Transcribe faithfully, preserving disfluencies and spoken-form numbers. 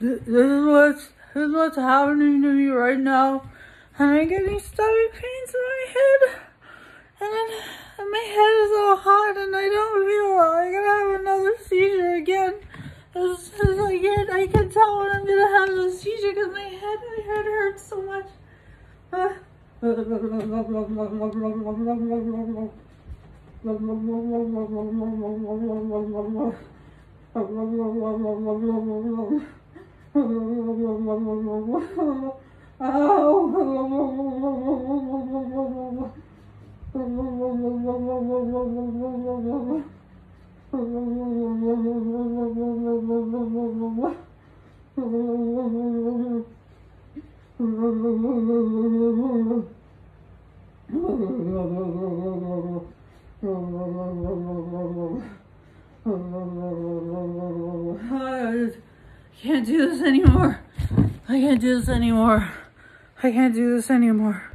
This is what's, this is what's happening to me right now. And I'm getting stomach pains in my head. And then and my head is all hot and I don't feel well. I'm gonna have another seizure again. This is again, I can tell when I'm gonna have a seizure because my head, my head hurts so much. Uh, I can't do this anymore. I can't do this anymore. I can't do this anymore.